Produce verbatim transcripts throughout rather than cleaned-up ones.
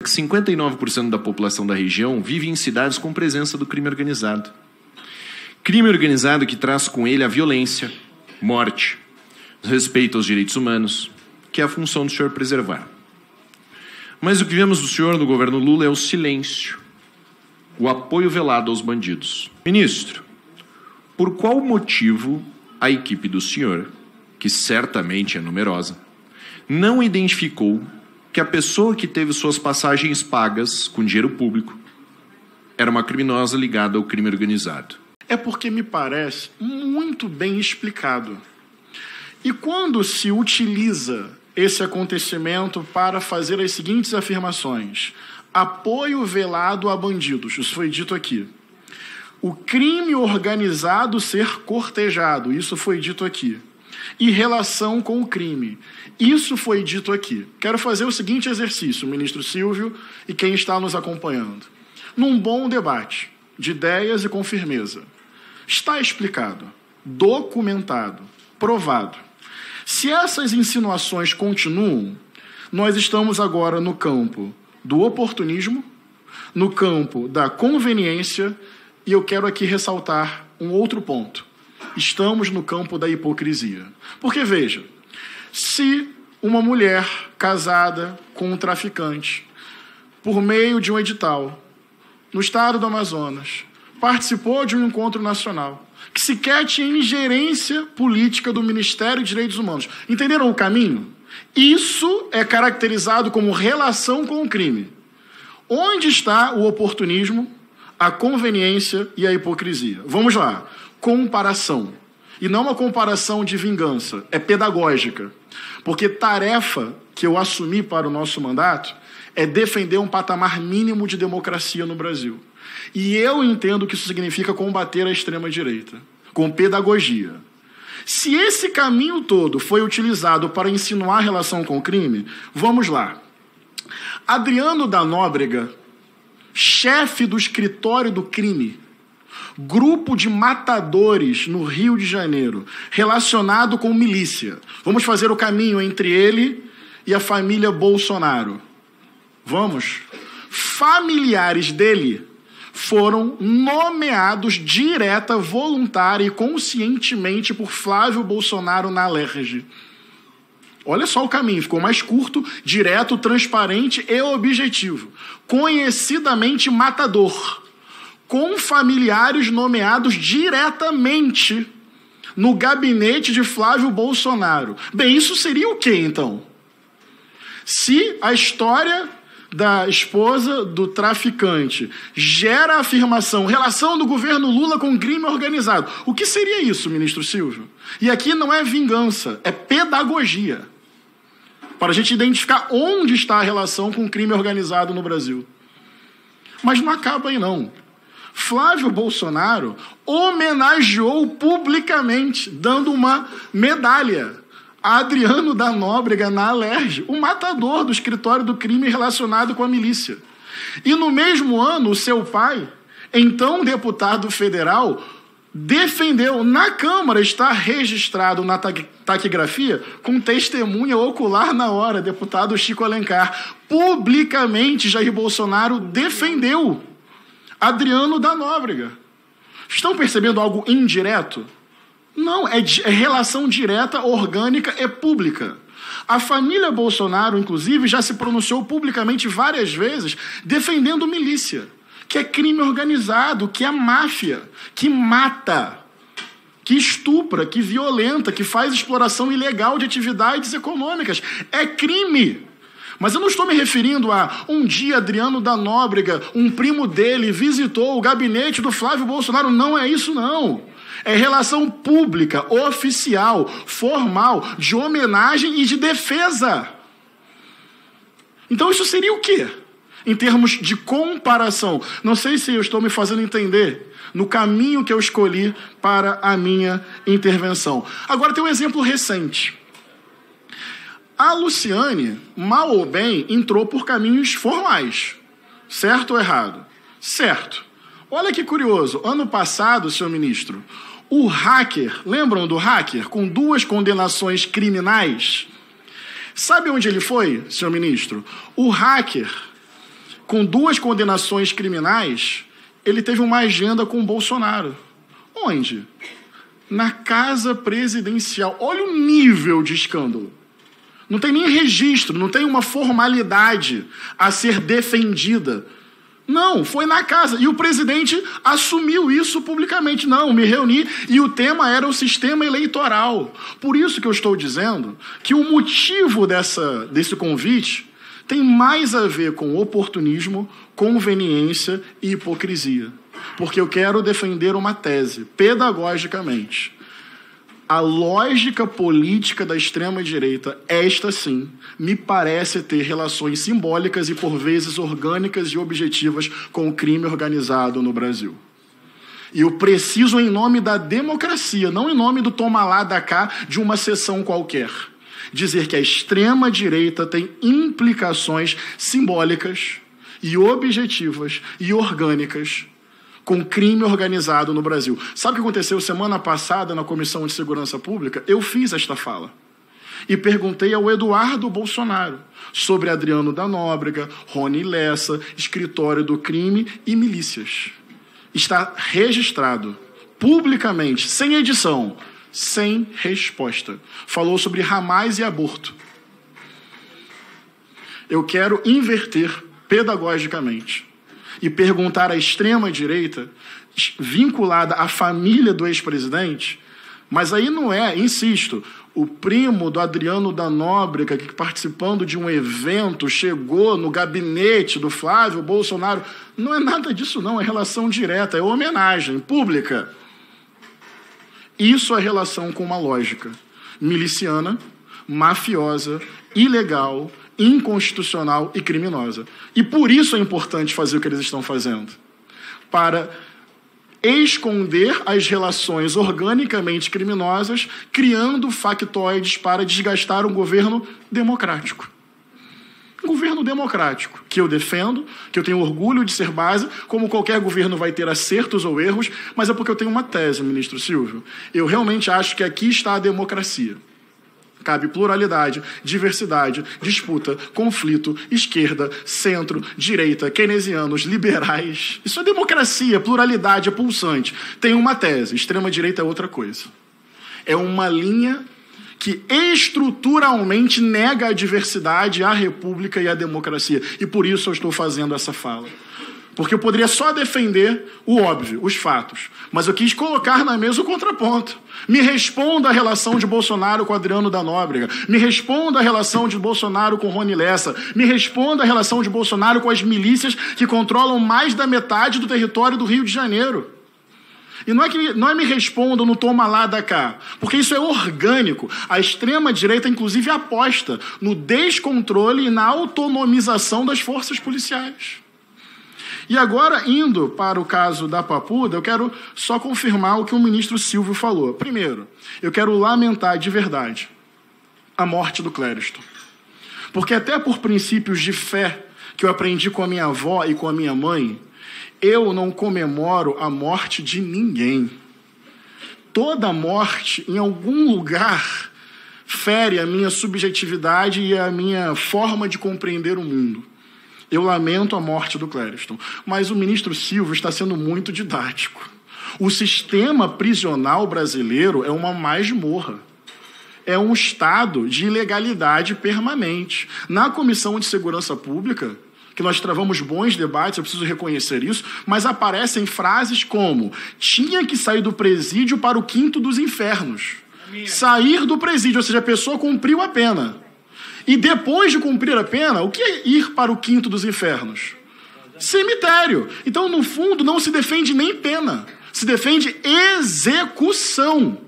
cinquenta e nove por cento da população da região vive em cidades com presença do crime organizado. Crime organizado que traz com ele a violência, morte, respeito aos direitos humanos, que é a função do senhor preservar. Mas o que vemos do senhor no governo Lula é o silêncio, o apoio velado aos bandidos. Ministro, por qual motivo a equipe do senhor, que certamente é numerosa, não identificou que a pessoa que teve suas passagens pagas com dinheiro público era uma criminosa ligada ao crime organizado? É porque me parece muito bem explicado. E quando se utiliza esse acontecimento para fazer as seguintes afirmações: apoio velado a bandidos, isso foi dito aqui. O crime organizado ser cortejado, isso foi dito aqui. E relação com o crime, isso foi dito aqui. Quero fazer o seguinte exercício, ministro Silvio e quem está nos acompanhando. Num bom debate de ideias e com firmeza. Está explicado, documentado, provado. Se essas insinuações continuam, nós estamos agora no campo do oportunismo, no campo da conveniência, e eu quero aqui ressaltar um outro ponto. Estamos no campo da hipocrisia. Porque, veja, se uma mulher casada com um traficante, por meio de um edital, no estado do Amazonas, participou de um encontro nacional, que sequer tinha ingerência política do Ministério de Direitos Humanos. Entenderam o caminho? Isso é caracterizado como relação com o crime. Onde está o oportunismo, a conveniência e a hipocrisia? Vamos lá. Comparação. E não uma comparação de vingança, é pedagógica. Porque tarefa que eu assumi para o nosso mandato é defender um patamar mínimo de democracia no Brasil. E eu entendo que isso significa combater a extrema-direita, com pedagogia. Se esse caminho todo foi utilizado para insinuar relação com o crime, vamos lá. Adriano da Nóbrega, chefe do escritório do crime, grupo de matadores no Rio de Janeiro, relacionado com milícia. Vamos fazer o caminho entre ele e a família Bolsonaro. Vamos? Familiares dele foram nomeados direta, voluntária e conscientemente por Flávio Bolsonaro na Alerj. Olha só o caminho, ficou mais curto, direto, transparente e objetivo. Conhecidamente matador, com familiares nomeados diretamente no gabinete de Flávio Bolsonaro. Bem, isso seria o quê, então? Se a história da esposa do traficante gera a afirmação, relação do governo Lula com crime organizado. O que seria isso, ministro Silvio? E aqui não é vingança, é pedagogia. Para a gente identificar onde está a relação com o crime organizado no Brasil. Mas não acaba aí, não. Flávio Bolsonaro homenageou publicamente, dando uma medalha a Adriano da Nóbrega na Alerj, o matador do escritório do crime relacionado com a milícia. E no mesmo ano, o seu pai, então deputado federal, defendeu, na Câmara, está registrado na taquigrafia, com testemunha ocular na hora, deputado Chico Alencar. Publicamente, Jair Bolsonaro defendeu Adriano da Nóbrega. Estão percebendo algo indireto? Não, é, é relação direta, orgânica e pública. A família Bolsonaro, inclusive, já se pronunciou publicamente várias vezes defendendo milícia, que é crime organizado, que é máfia, que mata, que estupra, que violenta, que faz exploração ilegal de atividades econômicas. É crime. Mas eu não estou me referindo a um dia Adriano da Nóbrega, um primo dele, visitou o gabinete do Flávio Bolsonaro. Não é isso, não. É relação pública, oficial, formal, de homenagem e de defesa. Então isso seria o quê? Em termos de comparação. Não sei se eu estou me fazendo entender no caminho que eu escolhi para a minha intervenção. Agora tem um exemplo recente. A Luciane, mal ou bem, entrou por caminhos formais. Certo ou errado? Certo. Olha que curioso. Ano passado, senhor ministro, o hacker, lembram do hacker, com duas condenações criminais? Sabe onde ele foi, senhor ministro? O hacker com duas condenações criminais, ele teve uma agenda com o Bolsonaro. Onde? Na casa presidencial. Olha o nível de escândalo. Não tem nem registro, não tem uma formalidade a ser defendida. Não, foi na casa. E o presidente assumiu isso publicamente. Não, me reuni e o tema era o sistema eleitoral. Por isso que eu estou dizendo que o motivo dessa, desse convite tem mais a ver com oportunismo, conveniência e hipocrisia. Porque eu quero defender uma tese, pedagogicamente. A lógica política da extrema-direita, esta sim, me parece ter relações simbólicas e, por vezes, orgânicas e objetivas com o crime organizado no Brasil. E eu preciso, em nome da democracia, não em nome do toma lá, da cá, de uma sessão qualquer, dizer que a extrema-direita tem implicações simbólicas e objetivas e orgânicas com crime organizado no Brasil. Sabe o que aconteceu semana passada na Comissão de Segurança Pública? Eu fiz esta fala e perguntei ao Eduardo Bolsonaro sobre Adriano da Nóbrega, Rony Lessa, escritório do crime e milícias. Está registrado publicamente, sem edição, sem resposta. Falou sobre Hamas e aborto. Eu quero inverter pedagogicamente e perguntar à extrema-direita, vinculada à família do ex-presidente, mas aí não é, insisto, o primo do Adriano da Nóbrega, que participando de um evento chegou no gabinete do Flávio Bolsonaro. Não é nada disso não, é relação direta, é homenagem pública. Isso é relação com uma lógica miliciana, mafiosa, ilegal, inconstitucional e criminosa. E por isso é importante fazer o que eles estão fazendo. Para esconder as relações organicamente criminosas, criando factoides para desgastar um governo democrático. Um governo democrático, que eu defendo, que eu tenho orgulho de ser base, como qualquer governo vai ter acertos ou erros, mas é porque eu tenho uma tese, ministro Silvio. Eu realmente acho que aqui está a democracia. Cabe pluralidade, diversidade, disputa, conflito, esquerda, centro, direita, keynesianos, liberais. Isso é democracia, pluralidade, é pulsante. Tem uma tese, extrema-direita é outra coisa. É uma linha que estruturalmente nega a diversidade, a república e a democracia. E por isso eu estou fazendo essa fala. Porque eu poderia só defender o óbvio, os fatos. Mas eu quis colocar na mesa o contraponto. Me responda a relação de Bolsonaro com Adriano da Nóbrega. Me responda a relação de Bolsonaro com Rony Lessa. Me responda a relação de Bolsonaro com as milícias que controlam mais da metade do território do Rio de Janeiro. E não é que não é me respondam no toma lá da cá, porque isso é orgânico. A extrema-direita, inclusive, aposta no descontrole e na autonomização das forças policiais. E agora, indo para o caso da Papuda, eu quero só confirmar o que o ministro Silvio falou. Primeiro, eu quero lamentar de verdade a morte do Clériston. Porque até por princípios de fé que eu aprendi com a minha avó e com a minha mãe, eu não comemoro a morte de ninguém. Toda morte, em algum lugar, fere a minha subjetividade e a minha forma de compreender o mundo. Eu lamento a morte do Clériston, mas o ministro Silvio está sendo muito didático. O sistema prisional brasileiro é uma masmorra. É um estado de ilegalidade permanente. Na Comissão de Segurança Pública, que nós travamos bons debates, eu preciso reconhecer isso, mas aparecem frases como: tinha que sair do presídio para o quinto dos infernos. Sair do presídio, ou seja, a pessoa cumpriu a pena. E depois de cumprir a pena, o que é ir para o quinto dos infernos? Cemitério. Então, no fundo, não se defende nem pena. Se defende execução.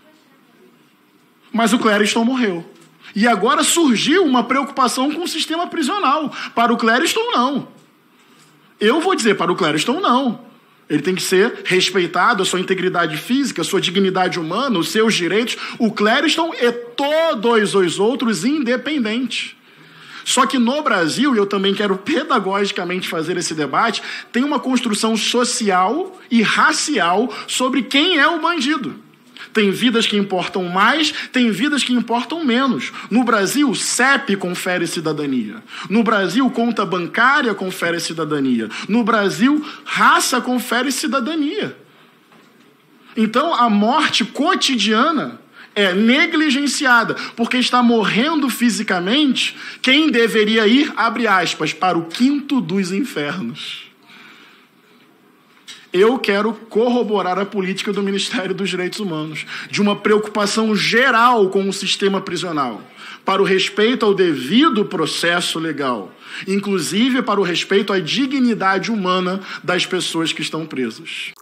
Mas o Clériston morreu. E agora surgiu uma preocupação com o sistema prisional. Para o Clériston, não. Eu vou dizer, para o Clériston, não. Ele tem que ser respeitado, a sua integridade física, a sua dignidade humana, os seus direitos. O Clériston e todos os outros independentes. Só que no Brasil, e eu também quero pedagogicamente fazer esse debate, tem uma construção social e racial sobre quem é o bandido. Tem vidas que importam mais, tem vidas que importam menos. No Brasil, C E P confere cidadania. No Brasil, conta bancária confere cidadania. No Brasil, raça confere cidadania. Então, a morte cotidiana é negligenciada, porque está morrendo fisicamente quem deveria ir, abre aspas, para o quinto dos infernos. Eu quero corroborar a política do Ministério dos Direitos Humanos, de uma preocupação geral com o sistema prisional, para o respeito ao devido processo legal, inclusive para o respeito à dignidade humana das pessoas que estão presas.